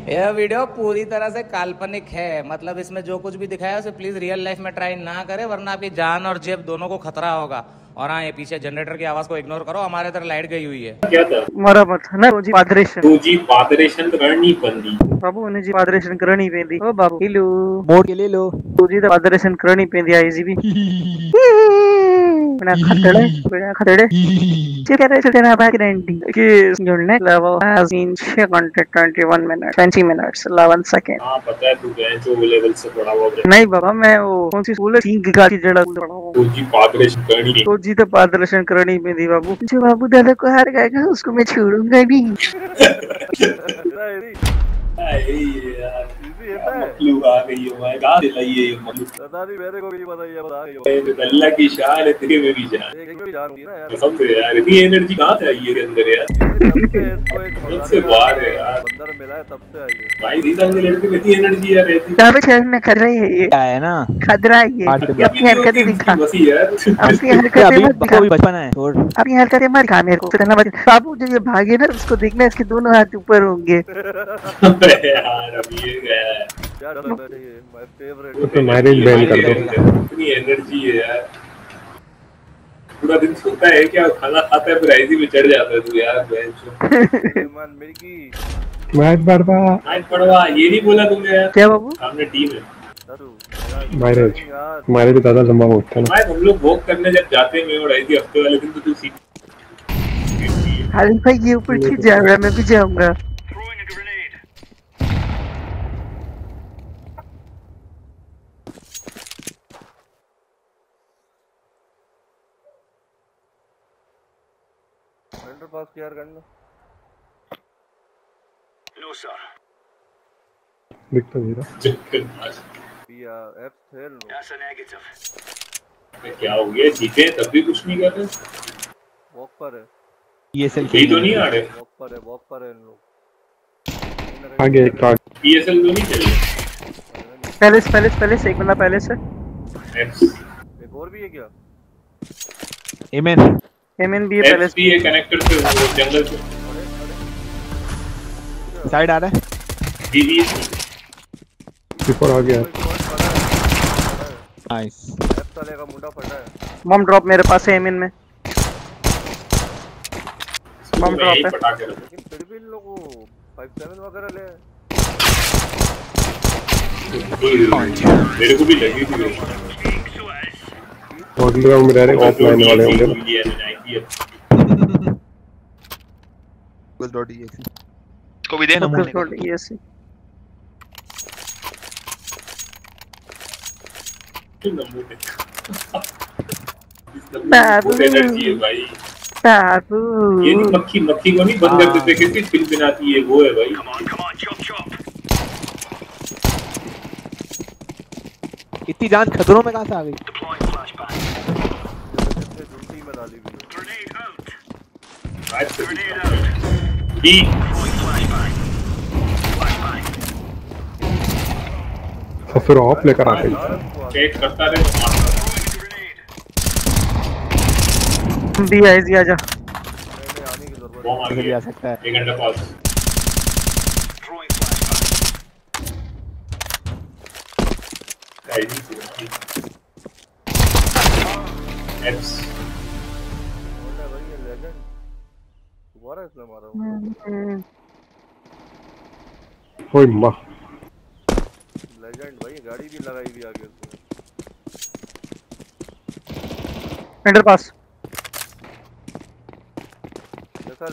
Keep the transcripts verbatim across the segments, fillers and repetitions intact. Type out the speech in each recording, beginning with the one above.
यह वीडियो पूरी तरह से काल्पनिक है, मतलब इसमें जो कुछ भी दिखाया है उसे प्लीज रियल लाइफ में ट्राई ना करें, वरना आपकी जान और जेब दोनों को खतरा होगा। और हाँ, ये पीछे जनरेटर की आवाज को इग्नोर करो, हमारे इधर लाइट गई हुई है। क्या था? मरमत ना रोजी पादरेशन रोजी पादरेशन करनी पड़नी बाबू ने जी पादरेशन करनी पेंदी ओ बाबू हेलो मोड के ले लो रोजी तो पादरेशन करनी पेंदी आईजी भी बिना खतड़े बिना खतड़े चल कर रहे चलते ना बैक रेंटी कि जुड़ने level has been twenty-one minute twenty minutes eleven second. हां पता है तू गए जो लेवल से पढ़ा हुआ है। नहीं बाबा मैं वो कौन सी स्कूल है तीन गिगा की जड़ा पढ़ा हूं। रोजी पादरेशन करनी रोजी तो पादरेशन करनी पेंदी बाबू, जो बाबू दादा को हार गएगा उसको मैं छोड़ूंगा नहीं। यार मखलू आ गई है भाई, गा दिलाइए ये मखलू पता नहीं मेरे को भी पता ही है, बता गई है। अल्लाह की शान है, तेरे में भी जान एक भी जान होगी ना यार। कसम से यार, इतनी एनर्जी कहां से आई है के अंदर यार? सबसे बाहर है यार, बंदर मिला है तब से आई है भाई। रीता के लड़के में इतनी एनर्जी यार रहती क्या पे शहर में खतरा है ये क्या है ना खतरा है ये। अपनी हरकतें दिखा बसी यार। अपनी हरकतें अभी मत दिखा, अभी बचपन है छोड़ अपनी हरकतें मत दिखा मेरे को। फिर मत बाबू जो ये भागे ना उसको देखना, इसके दोनों हाथ ऊपर होंगे। यार अब ये गया है क्या डर लग रही है माय फेवरेट। तो मैरिज बैन कर दो। इतनी एनर्जी है यार, पूरा दिन सोता है क्या, खाना खाता है फिर आईजी में चढ़ जाता है तू यार। मान मेरी की मैच बड़वा आज पड़वा ये नहीं बोला तुमने यार? क्या बाबू सामने टीम है मैरिज हमारे भी ज्यादा लंबा होता है ना भाई। हम लोग वॉक करने जब जाते हैं और आईजी हफ्ते वाले दिन तो तू सीट हाल भाई ये ऊपर चीज जा रहा है, मैं भी जाऊंगा। सेंटर पास क्लियर कर लो। नो सर दिखता नहीं रहा। चक्कर मार पिया एफ खेल लो। That's a negative. मैं क्या हो गया, जीते तब भी कुछ नहीं कर रहे। वॉक पर है पीएसएल ये तो नहीं आ रहे। वॉक पर है वॉक पर है इन लोग। आगे एक ट्रक पीएसएल तो नहीं चल रहे। पहले से पहले से पहले से एक बंदा पहले से एक और भी है क्या? एमएन एमएन भी है पहले से। भी है कनेक्टर से वो जंगल से साइड आ रहा है। बीबी ऊपर आ गया। नाइस एफ साले का मुंडा फटा है। बम ड्रॉप मेरे पास है एमएन में, बम ड्रॉप है। पटा के रखो। लेकिन फिर भी इन लोगों को फाइव सेवन वगैरह ले मेरे को भी लगी थी होटल ग्राउंड में डायरेक्ट ऑफलाइन वाले होंगे ना। को भी दे नमूने को। यस बाबू एनर्जी है भाई। बाबू ये नहीं मक्खी मक्खी को नहीं बंद कर देते, कैसी फिल्म बनाती है वो है भाई। Come on come on chop chop. इतनी जान खतरों में कहां से आ गई? Deploying flashbang. कितने झूठी में डाली हुई है। Grenade out. आज से grenade out. Be deploying flashbang. Flashbang. ससुर ऑफ लेकर आ गई। चेक करता रहे तो मारता रहे। भी आईजी आजा। पहले आने की जरूरत बॉम्ब आ भी गया आ सकता है। एक घंटा पास। Throwing flashbang. आईडी से एप्स बोला भाई ये लेजेंड दोबारा इसमें मारा हूं। ओए मां लेजेंड भाई गाड़ी भी लगाई हुई आगे उसने। अंडर पास चल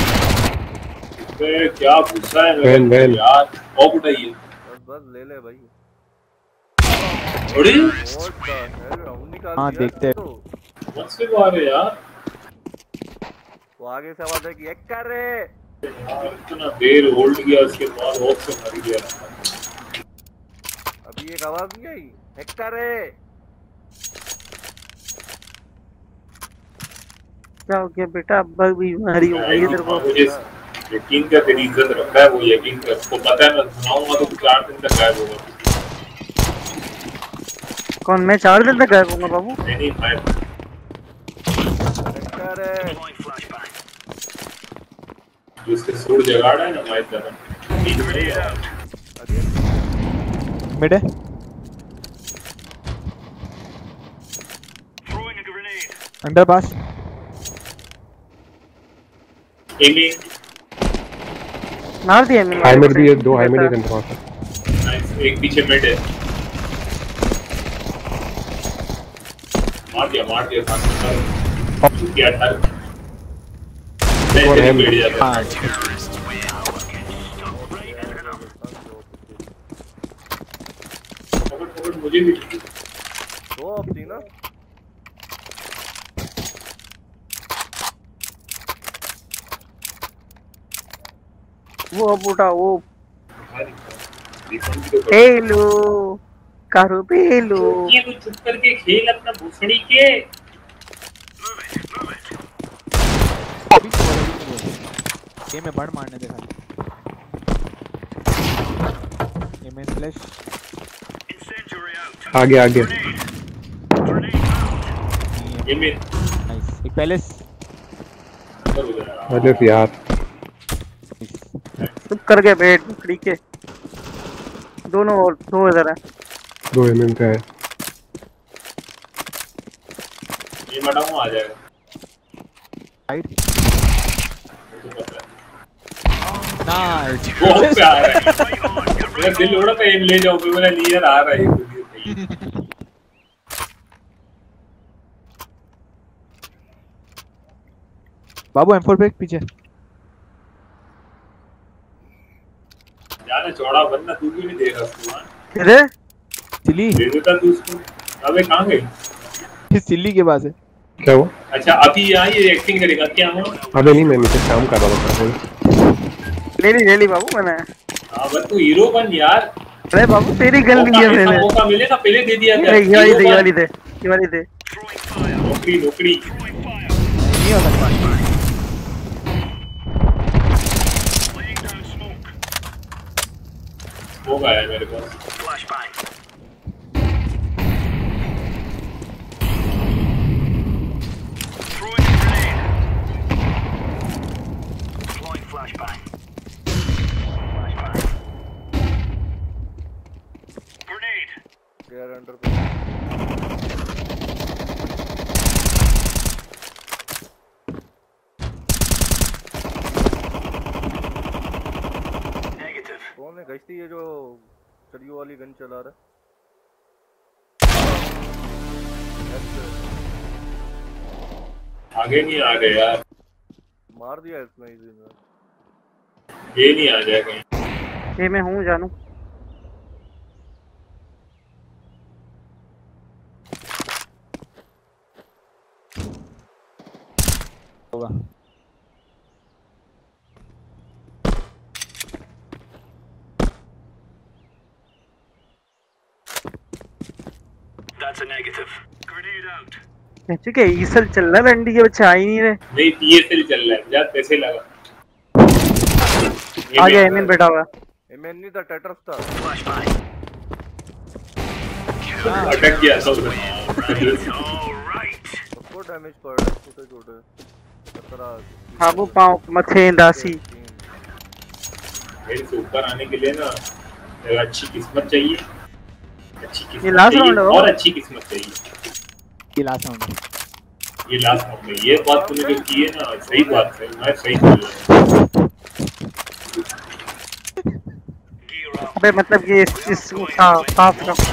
पे क्या गुस्सा है वैन, वैन। यार। ऑफ उठाइए बस बस ले ले भाई। थोड़ी व्हाट द हेल राउंड निकाल दिया। हाँ, देखते हैं। तो मत से मारे यार। वो आगे से आवाज है कि एक कर रे। यार इतना देर होल्ड किया, उसके बाद ऑफ से मार दिया। अभी एक आवाज नहीं आई एक कर रे। क्या हो गया बेटा, अब बीमारी हो गई तेरे को। मुझे यकीन का तेरी इज्जत रखता है वो, यकीन कर। उसको पता है मैं सुनाऊंगा तो चार दिन तक गायब होगा। कौन मैं चार दिन तक गायब होऊंगा बाबू? नहीं नहीं मैं कर रे। Deploying flashbang. जिसके सूर जगाड़ा है ना माइक का Grenade out. मिड है Throwing a grenade. Under pass aiming मार दिया मैंने। हाई मिड भी है, दो हाई मिड एक अंदर पास है। नाइस, एक पीछे मिड है। मार दिया मार दिया साथ में क्या था। और है बैठ जाता हाँ पकड़ पकड़ मुझे भी दो ऑफ थी ना। वो अब उठा वो रिफंड भी तो पेलो कारो पेलो। ये तो चुप करके खेल अपना भूसड़ी के। अभी ये में बड़ मारने दे खाली ये में फ्लैश Incendiary out. आगे आगे Grenade out. ये में नाइस एक पैलेस अंदर हो गया। अरे यार चुप करके बैठ लकड़ी के। दोनों और दो इधर है। दो एमएम का है। ये मटाऊं आ जाएगा। राइट मुझे पता है। नाइस बहुत प्यार है। मेरा दिल उड़ा था एम ले जाओ, मेरा लीयर आ रहा है ये खुद ही सही। बाबू एम फोर पे पीछे जाना चौड़ा बनना, तू क्यों नहीं दे रहा उसको? हाँ? किधर? चिल्ली दे देता तू उसको। अबे कहाँ गई? चिल्ली के पास है क्या हुआ? अच्छा अभी यहाँ ये एक्टिंग करेगा क्या हुआ? अबे नहीं, मैं नीचे काम कर रहा था। ले ली ले ली बाबू मैंने। हाँ बस तू हीरो बन यार। अरे बाबू तेरी गल नहीं है मौका- मैंने। मौका मिलेगा पहले दे दिया था। ये ये वाली दे ये हीरो वाली दे ये वाली दे। Throwing fire. बन। नौकरी नौकरी Throwing fire. नहीं हो सकता Laying down smoke. होगा यार मेरे पास। Flashbang. Throwing a grenade. Deploying flashbang. Flashbang. Grenade. Air under पे। Negative. कौन है गश्ती ये जो चरियो वाली गन चला रहा है? आगे नहीं आ रहे यार। मार दिया इसमें इजी में। ये नहीं आ जाएगा। ये मैं हूँ जानू। होगा That's a negative. Grenade out. कहते क्या ईसल चल रहा है रंडी के बच्चे आ ही नहीं रहे। नहीं पीएसएल चल रहा है, जा पैसे लगा। ये आ गया मैं- एमिन बैठा हुआ है। एमएन नहीं था टेट्रस था। Flashbang. अटक गया था उधर। All right. सबको डैमेज पड़ रहा है छोटे छोटे। खतरा। बाबू पाँव मथे दासी। मेरे से ऊपर आने के लिए ना एक अच्छी किस्मत चाहिए। अच्छी किस्मत ये last चाहिए round है वो? और अच्छी किस्मत चाहिए। ये लास्ट राउंड है ये लास्ट राउंड में ये बात तूने जो की है ना, सही बात है। मैं सही बोल रहा हूँ। Gear up. अबे मतलब कि इस इस था साफ का। तो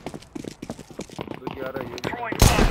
क्या रहा है ये? Throwing fire.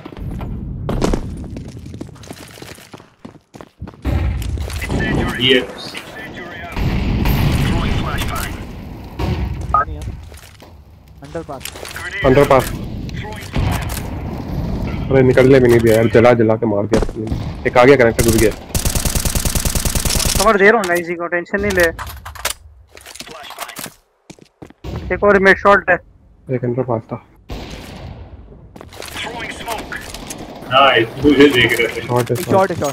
Incendiary. ये Incendiary out. Throwing flashbang. पानी है under pass Grenade under out. Pass. Throwing fire. अरे निकलने भी नहीं दिया यार, जला जला के मार दिया। एक आ गया, कनेक्टर घुस गया। समझ दे रहा हूँ नाइजी को, टेंशन नहीं ले। Flashbang. एक और मिड शॉट है। एक अंडर पास था। Throwing smoke. हाँ ये मुझे देख रहे थे शॉट है एक शॉट है शॉट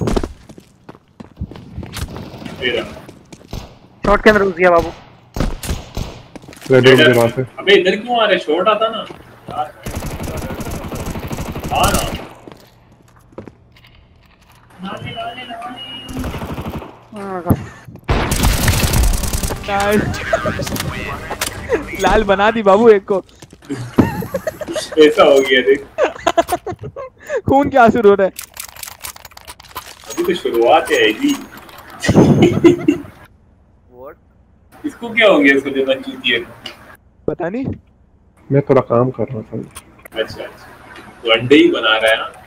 तेरा। शॉट के अंदर घुस गया बाबू। रेड रूम के पास है। अबे इधर क्यों आ रहे? शॉट आता ना यार। हाँ ना हाँ, लाल बना दी बाबू एक को। ऐसा हो गया देख। खून के आंसू रो रहे हैं। अभी तो शुरुआत है जी। What? इसको क्या हो गया, इसको जो चूती है? पता नहीं। मैं थोड़ा काम कर रहा था। अच्छा अच्छा, तो अंडे ही बना रहा है ना।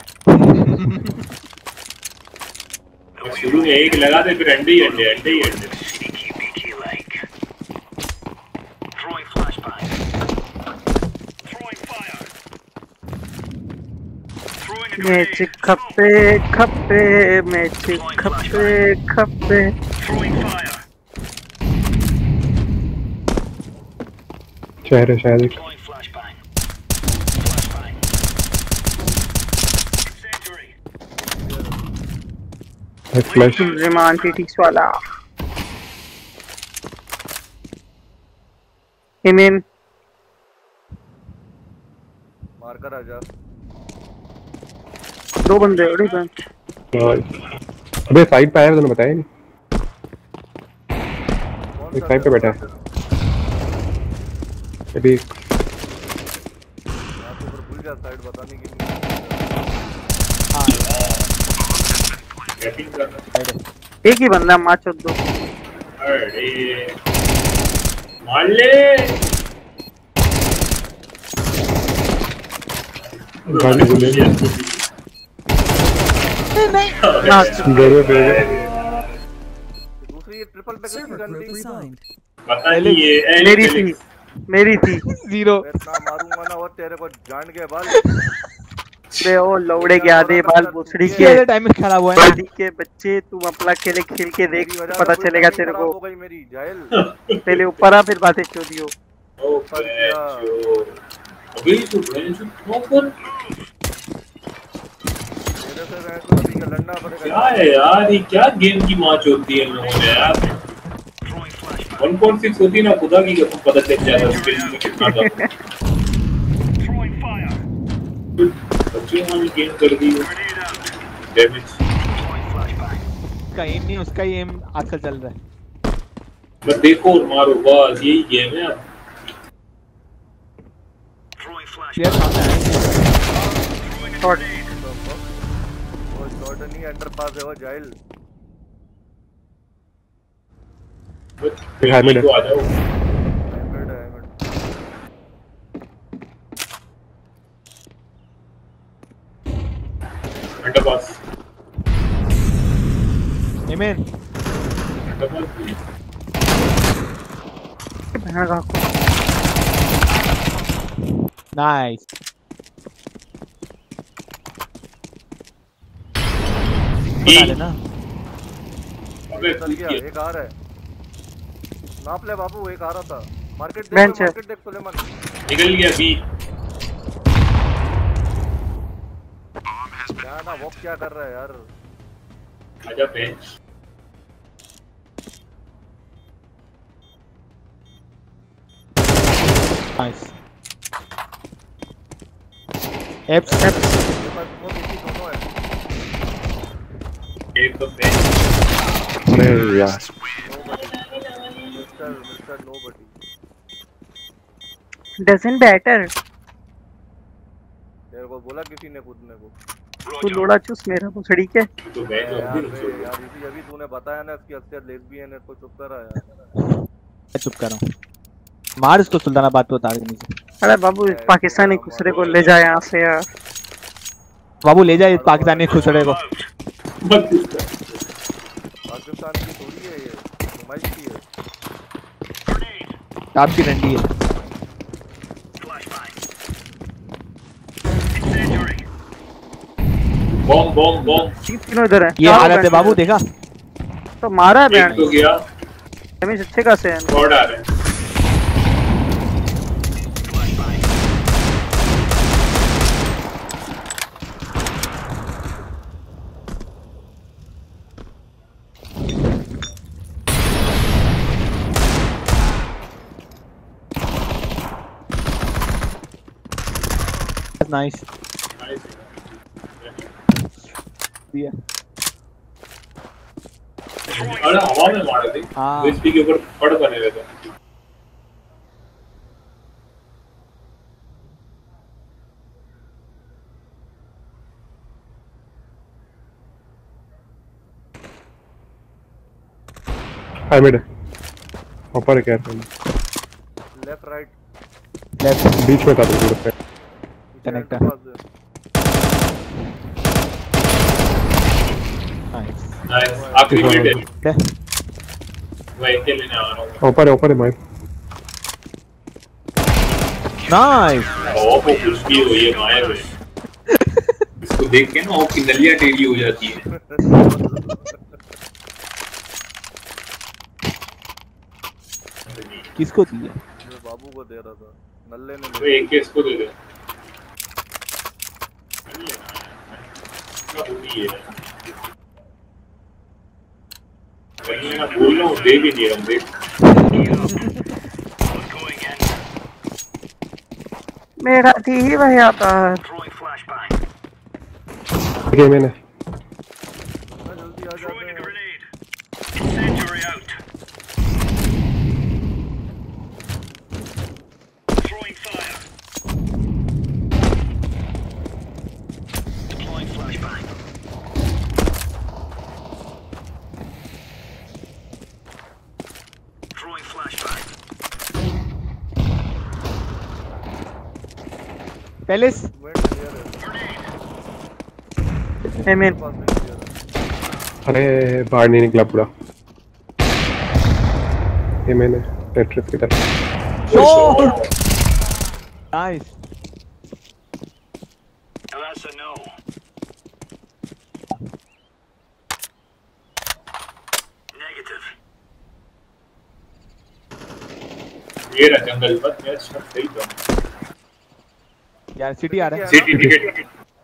शुरू में एक लगा दे, फिर अंडे ही अंडे, अंडे ही अंडे। Sneaky beaky like. Throwing flashbang. Throwing fire. Throwing a match grenade. खप्पे खप्पे मैच खप्पे खप्पे। Throwing fire. चेहरे शायद Throwing flashbang. Flashbang. Incendiary. एक फ्लैश रिमान टीटीक्स वाला। इमिन मार कर आजा। दो बंदे अरे बन। अबे साइड पे आया, तूने बताया नहीं। कौन एक सा साइड पे बैठा है अभी। यहाँ तो ऊपर भूल गया साइड बताने की नहीं। बैटिंग कर रहा एक ही बंदा माचो दो। है। अरे मार ले। गाड़ी बोले ना दे दे दे। दूसरी ये ट्रिपल पे किसकी गन थी? पता नहीं ये मेरी थी मेरी थी। जीरो। मैं इतना मारूंगा ना वो तेरे को जान के बाल। अरे ओ लौड़े के आधे बाल भोसड़ी के ये टाइम खराब हुआ है। शादी के बच्चे, तुम अपना खेले खेल के देख, मेरी वजह पता से पूरी चलेगा timing तेरे खराब को। हो गई मेरी जाहिल। पहले ऊपर आ फिर बातें चोदियो। ओ बैचो। अबे तो बैचो प्रॉपर तेरे से मैं तो अभी का लड़ना पड़ेगा। क्या है यार, ये क्या गेम की मैच होती है इन लोगों में यार। Throwing flashbang. One point six होती ना, खुदा की कसम पता चल जाता स्किल में कितना था। Throwing fire. बच्चों ने गेम कर दी Grenade out. Damage. Throwing flashbang. उसका एम नहीं, उसका ही एम आजकल चल रहा है। बस देखो और मारो, बस यही गेम है अब। Throwing यार flashbang. सामने है। Throwing a Shot. grenade. वो शॉट नहीं अंडर पास है वो जाहिल। हाय मैंने तो आ जाओ। हेमड है हेमड। अंडर पास एमेन। अंडर पास बहन का नाइस। बता लेना। अबे चल गया एक आ रहा है। नाप ले बाबू, एक आ रहा था। मार्केट देख बेंच है। मार्केट देख सुलेमान। निकल गया बी। क्या ना वॉक क्या कर रहा है यार। आजा बेंच। नाइस। एप्स मेरे पास वो किसी दोनों है। एक तो बेंच। अरे यार mister mister nobody. Doesn't matter. तेरे को बोला किसी ने कूदने को। तू लोड़ा चूस मेरा भोसड़ी के। तो बेंच यार और भी बे, नहीं यार इसी अभी तूने बताया ना इसकी असलियत लेस्बियन है तो चुप कर रहा यार। चुप कर रहा हूँ। मार इसको सुल्तानाबाद पे उतार के नीचे। अरे बाबू इस पाकिस्तानी खुसरे को ले जा यहाँ से यार। बाबू ले जा इस पाकिस्तानी खुसड़े को। मत पूछता। पाकिस्तान की थोड़ी है ये, नुमाइश की है। Grenade. आपकी डंडी है। Flashbang. Incendiary. Bomb bomb bomb. तीनों इधर है। ये हालत है बाबू, देखा? तो मारा है एक बैंड। तो गया। डैमेज अच्छे खासे हैं। स्क्वाड आ रहे हैं। Flashbang. नाइस। नाइस। दिया। अरे हवा में मारे थे हाँ। यूएसपी के ऊपर पड़ बने हुए थे आई मिड ऊपर क्या है लेफ्ट राइट लेफ्ट बीच में था बिल्कुल पे कनेक्टर नाइस नाइस आखिरी मिनट है ले मैं इनके लेने आ रहा हूँ ऊपर है ऊपर है माइक नाइस ओ वो कुछ भी हो ये माया है इसको देख के ना आपकी नलियां टेढ़ी हो जाती है किसको दिया मैं बाबू को दे रहा था नल्ले ने तो एक केस को दे दे मैं बोल रहा हूँ दे भी नहीं रहा हूँ देख Going in. मेरा थी ही वही आता है Throwing flashbang. गेम में जल्दी आ जाते Throwing a हैं grenade. Incendiary out. Throwing fire. Deploying flashbang. Throwing flashbang. Palace event clear है Grenade. आई मीन पास में क्लियर है अरे बाहर नहीं निकला पूरा ये मैंने टेट्रिस की तरफ shot nice Now that's a no. Negative. ये रहा जंगल बस मैं शट सही था यार सिटी आ रहा है city ticket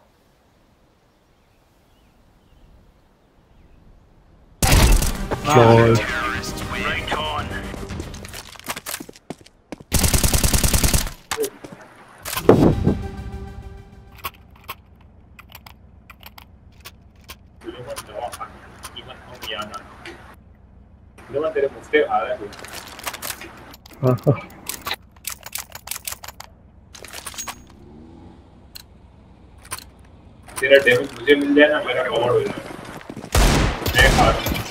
lol Right on. तेरे मुफ्ते आ रहा है हाँ हाँ तेरा डैमेज मुझे मिल जाए ना मेरा कवर हो जाए मैं खा रहा हूँ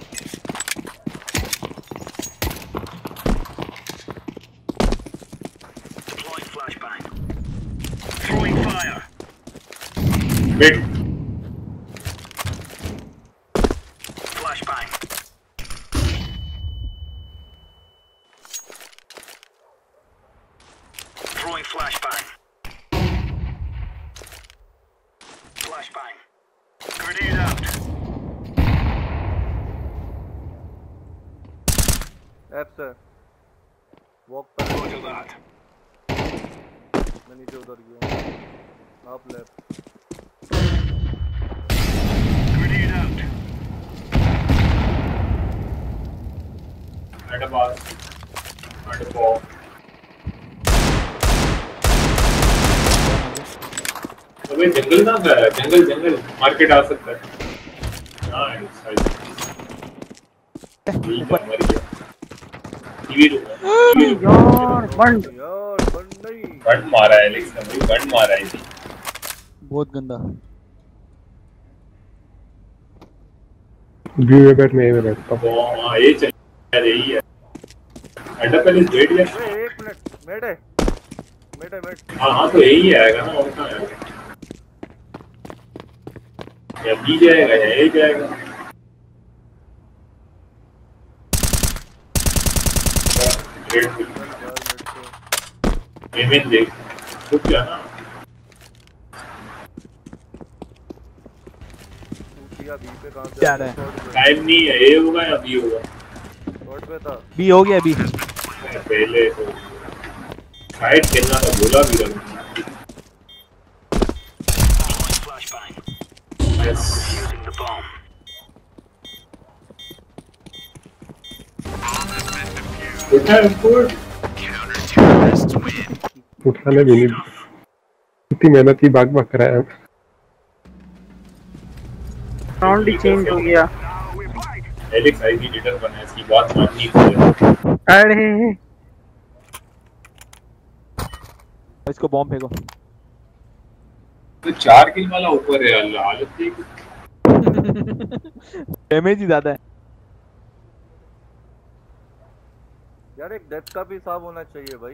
Deploying flashbang. Throwing fire. Wait Flashbang. Throwing flashbang. Flashbang. Grenade out. एप से वॉक पर Roger that. मैं नीचे उतर गया आप left Grenade out. At a pass at a ball अबे जंगल ना है जंगल जंगल मार्केट आ सकता है नाइस ऊपर मर गया टीवी टीवी यार बंद यार बंद नहीं गन मारा है लेकिन भाई गन मारा है इसी बहुत गंदा व्यू में बैठ मैं ये में बैठता हूँ वो हां ये चल रही है एंड पहले वेट या अरे एक मिनट मेड है मेड है मेड हां हां तो यही आएगा ना और कहां आएगा या बी जाएगा या ए जाएगा ग्रेट पेमेंट देख कुछ क्या ना पूछिया बी पे कहां से जा रहा है टाइम नहीं है ए होगा या बी होगा शॉट पे था बी हो गया बी पहले तो साइड खेलना तो बोला भी रहा Deploying flashbang. Yes Using the bomb. उठा इम्पोर्ट उठाने भी नहीं इतनी मेहनत की भाग भाग कराया राउंड ही चेंज हो गया एलेक्स आईडी लीडर बना है, इसकी बात माननी चाहिए। अरे इसको बॉम्ब फेंको। तो चार किल वाला ऊपर है, अल्लाह हालत देख। डैमेज ही ज्यादा है यार, एक डेथ का भी हिसाब होना चाहिए भाई।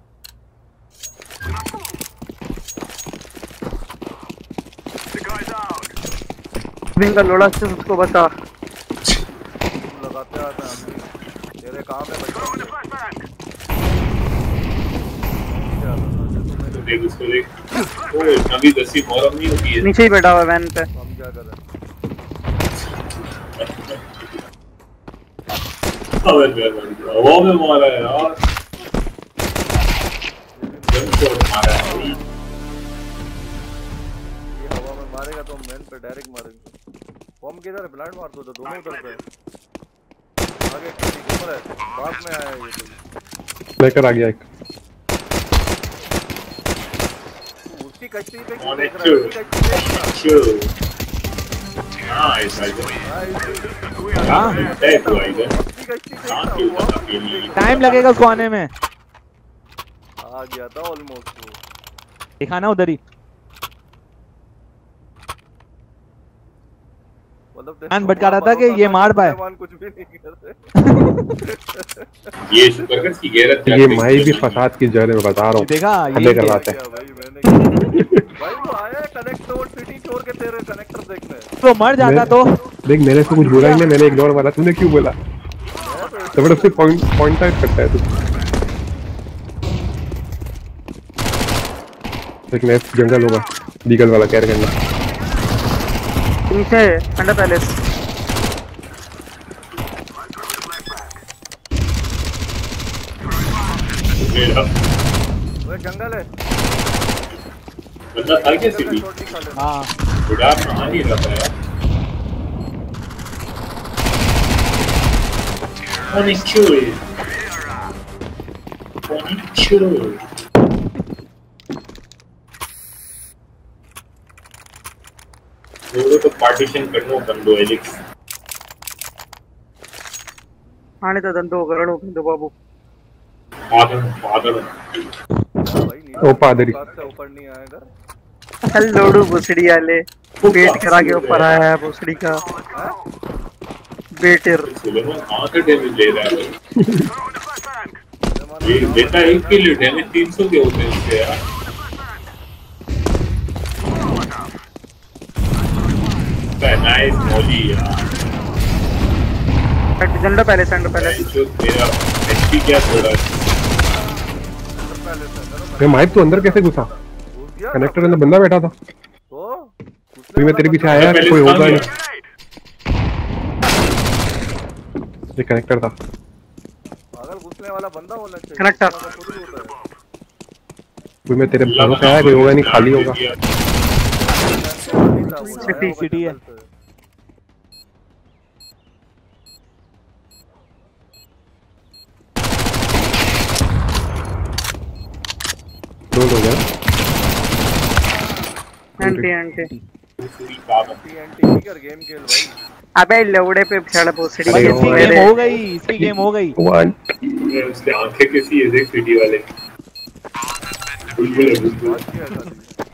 The guy's out. विंग का लोड़ा से उसको बता। तुम लगाते आता है, तेरे काम है बच्चा। Throwing a flashbang. तो देख उसको देख। ओ अभी दसी मोरम नहीं होती है। नीचे ही बैठा हुआ है वैन पे। हम क्या कर रहे हैं? अबे वो में मारा है यार। जंप मारा है भाई। ये हवा में मारेगा तो हम मैन पे डायरेक्ट मारेंगे। बॉम्ब किधर है? ब्लाइंड मार दो तो दोनों उधर पे। आगे किसी के ऊपर है, बाद में आया है ये कोई। लेकर आ गया एक। उसकी कश्ती पे On क्यों it देख रहा है? too. उसकी कश्ती देखना। Sure. Nice, I got it. हाँ Thank you, I got it. उसकी कश्ती Thank देखना। you, वो Tata Kelly. टाइम लगेगा उसको आने में। आ गया था ऑलमोस्ट वो। देखा ना उधर ही। मतलब ध्यान भटका रहा था कि ये मार पाए। कुछ भी नहीं कर रहे। ये शुक्र कर इसकी गैरत ये माही भी फसाद की जड़ है, बता रहा हूँ। देखा हल्ले ये करवाते हैं। क्या भाई मैंने भाई वो आया कनेक्ट तोड़ सिटी छोड़ के तेरे कनेक्टर देखने। तो मर जाता तो। देख मैंने तो कुछ बोला ही नहीं, मैंने इग्नोर मारा। तूने क्यों बोला? जबरदस्ती पॉइंट पॉइंट आउट करता है तू। एक नेक्स्ट जंगल होगा, डीगल वाला कैर करना। नीचे अंडर पैलेस। वो जंगल है। बंदा था क्या सिटी? छोटी खा ले। हाँ बुढ़ा कहाँ नहीं रहता यार। Ponychur. Ponychur. वो तो पार्टीशन करनो बंदो एलेक्स। आने तो दंदो गरड़ो दो बाबू। पागल पागल। भाई नीचे ओ पादरी। कार से ऊपर नहीं आएगा। लोडू भुसड़ी वाले वेट करा के ऊपर आया है भुसड़ी का बेटर। सुलेमान कहाँ से डैमेज ले रहा है? ये बेटा एक के लिए डैमेज तीन सौ के होते हैं उसके यार। नाइस मौली यार। Under palace under palace. जो मेरा एचपी क्या थोड़ा ये माइक तो अंदर कैसे घुसा? घुस गया कनेक्टर अंदर बंदा बैठा था। तो फिर मैं तेरे पीछे आया, कोई होगा नहीं। ये कनेक्टर था। पागल घुसने वाला बंदा होना चाहिए। कनेक्टर। थोड़ी होता है। कोई मैं तेरे भरोसे आया, कोई होगा नहीं, खाली होगा। सिटी सिटी है। दो लोग हैं। Anti anti. टीएनटी कर गेम खेल भाई। अबे लौड़े पे छड़ भुसड़ी भाई के इसकी मेरे। गेम हो गई, इसकी गेम हो गई। वन उसके आंखें कैसी है देख सिटी वाले। बुलबुल है बुलबुल। बात क्या है खाली।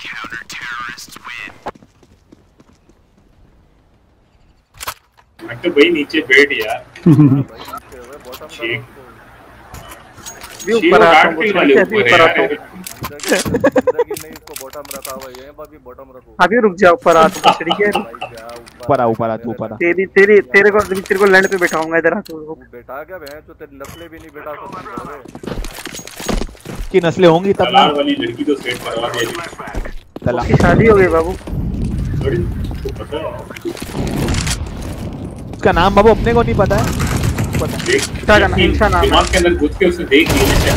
तो भाई नीचे बैठ यार। भाई नीचे है बॉटम ठीक। का भी ऊपर आता हूँ भुसड़ी से भी ऊपर आता हूँ। जिंदगी नहीं इसको बॉटम रखा हुआ है। यहीं पर भी बॉटम रखो। अभी रुक जा ऊपर आ तू भुसड़ी के। भाई क्या ऊपर आ ऊपर आ तू ऊपर आ। तेरी तेरी तेरे को तेरे को लैंड पे बैठाऊंगा इधर आ तू। वो बेटा क्या बहन जो तेरी नस्लें भी नहीं बेटा सकती है। की नस्लें होंगी तब ना। तलार वाली लड़की तो सेट करवा दे। तला उसकी शादी हो गई बाबू। थोड़ी तो पता है। उसका नाम बाबू अपने को नहीं पता है। पता देख क्या करना, इंसान नाम है। दिमाग के अंदर घुस के उसे देख लेना चाहिए।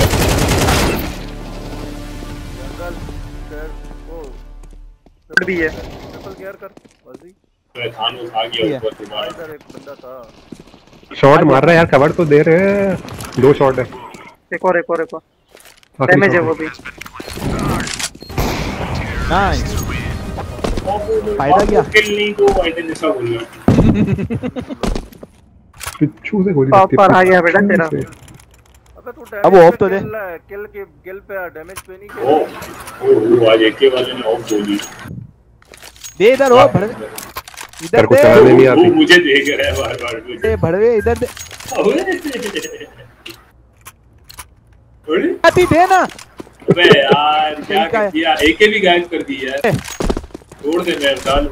जंगल शेर ओ भी है। ट्रिपल केयर कर बल्दी। तो थान उठा गया ऊपर तुम्हारा। इधर एक बंदा था। शॉट मार रहा है यार, कवर तो दे रहे हैं। दो शॉट है। एक और एक और एक और आखिरी डैमेज है shot वो भी। नाइस। फायदा क्या? किल नहीं तो आई थिंक ऐसा बोल रहा। पिच्छू से गोली प्रॉपर आ गया बेटा तेरा। अबे तू अब डैमेज ऑफ तो दे। किल के किल पे डैमेज पे नहीं ओ किया। ओ आज एके वाले ने ऑफ बोली। दे इधर हो भड़वे इधर तेरे को दे चलाने नहीं वो आती। मुझे देख रहा है बार बार मुझे। दे भड़वे इधर दे अरे आती दे ना। अबे यार क्या का है? कर दिया, एके भी गायब कर दी यार। छोड़ दे मैं डाल।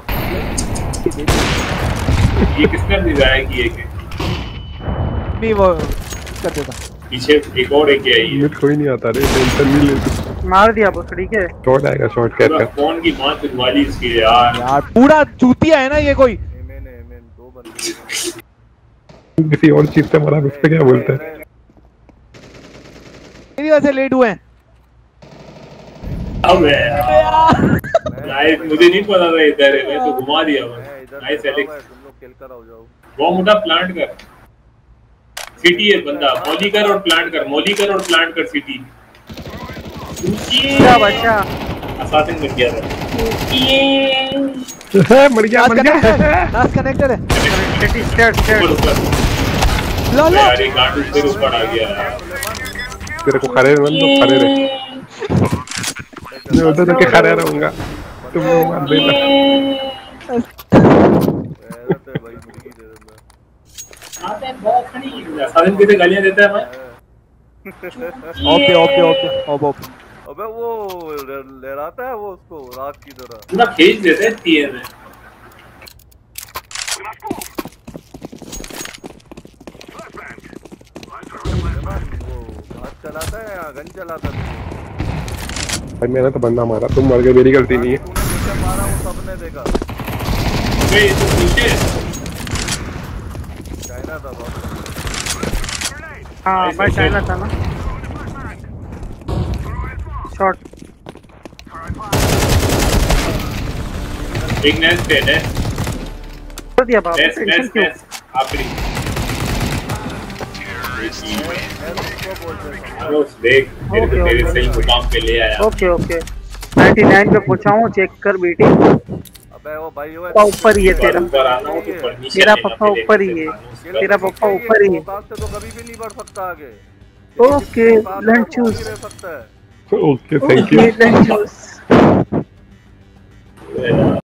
ये किसने भिजाया कि एके? नहीं वो कर देता। पीछे एक और एके आई है। मिड कोई नहीं आता रे, टेंशन नहीं ले तू। मार दिया बस ठीक है। शॉट आएगा, शॉट कर पूरा कर। फोन की मां तुरवाली इसकी यार। यार पूरा चूतिया है ना ये कोई। एमएन एमएन दो बंदे। किसी और चीज से मरा, उससे क्या बोलते हैं? मेरी वजह से लेट हुए हैं। अबे यार नाइस, मुझे नहीं पता था इधर है, मैं तो घुमा दिया बस। मैं इधर नाइस बैठा हुआ एलेक्स। है, तुम लोग किल कर आओ जाओ। वो मुद्दा प्लांट कर सिटी है बंदा, मॉली कर और प्लांट कर, मॉली कर और प्लांट कर सिटी। क्या बच्चा असासिन बन गया था। मर गया, मर गया। लास्ट कनेक्टर है। स्टेट स्टेट ऊपर ऊपर ला ला यार ये गांड उसके ऊपर आ गया यार। तेरे को खड़े रहना तो खड़े रहे। मैं उधर तक खड़ा रहूंगा, तुम लोग मार देना। ऐसा तो भाई मुर्गी दे देना। आते बहुत खड़ी असासिन किसे गालियां देता है मैं। Okay okay okay off off. अबे वो लहराता है वो उसको रात की तरह। पूरा खींच देते हैं तीर में। वो हाथ चलाता है या गन चलाता है? भाई मैंने तो बंदा मारा, तुम मर गए, मेरी गलती नहीं है। तूने नीचे मारा वो सबने देखा। अबे ये तो नीचे चाइना था बहुत। हाँ बस चाइना था ना। शॉट एक नेस्ट है, नेस्ट कर दिया बाप नेस्ट टेंशन नेस्ट क्यों। नेस्ट आखिरी। उसको बोलते हैं अरोस देख तेरे को तेरे सही मुकाम पे ले आया। ओके ओके निन्यानवे पे पहुंचा हूँ, चेक कर बेटी। अबे वो भाई वो पप्पा ऊपर ही है तेरा। ऊपर आना हो तो परमिशन तेरा लेना पप्पा पड़ेगा ऊपर ही है। उसका। तेरा पप्पा ऊपर ही है। औकात से तो कभी भी नहीं बढ़ सकता आगे। ओके लंच चूज चूज रह सकता है। Okay thank you. Okay lunch choose.